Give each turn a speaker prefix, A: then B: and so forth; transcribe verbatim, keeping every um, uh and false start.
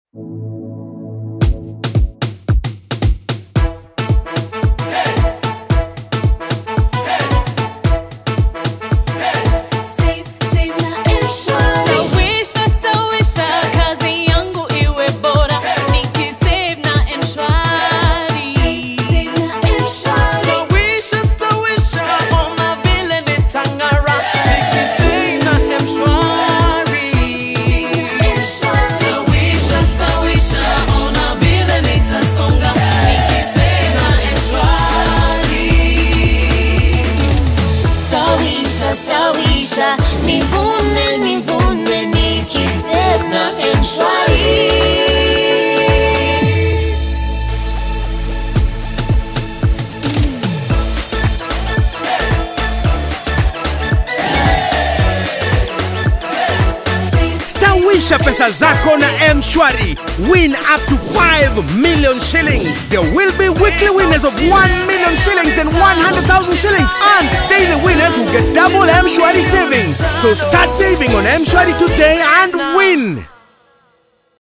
A: Stawisha, nivune nivune nikisave na M-Shwari.
B: Stawisha pesa zako na M-Shwari. Win up to five million shillings. There will be weekly winners of one million shillings and one hundred thousand shillings, and daily winners who get double M-Shwari savings. So start saving on M-Shwari today and win.